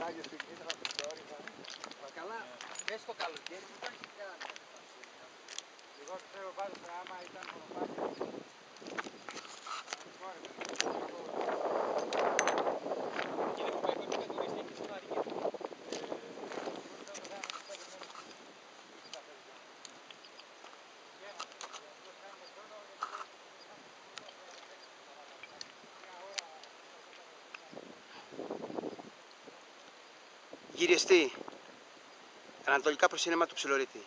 Άγιος και ήθελα στο ψόρυμα. Μα καλά, μέσα στο καλοκαίρι που υπάρχει πια Εγώ πιστεύω πάντως άμα ήταν μονοπάτι. και δεν πάει πέρα με τουριστή και στον Άρη. Γυριστή, ανατολικά προς σύννεμα του Ψιλορίτη.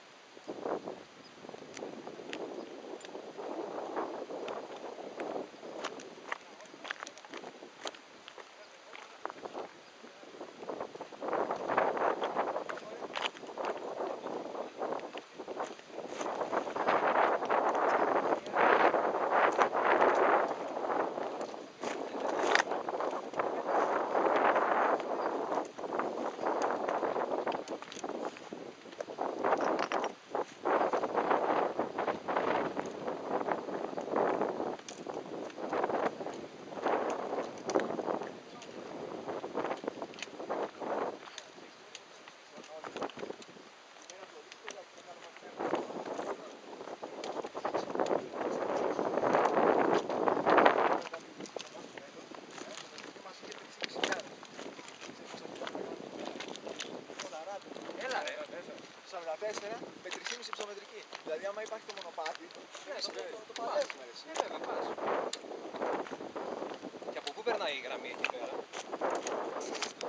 Έλα ρε. 44 με 3,5 ψωμετρική. Δηλαδή άμα υπάρχει το μονοπάτι, Ναι, το παλεύουμε ρε. Ναι βέβαια πας. Και από πού περνάει η γραμμή εκεί πέρα?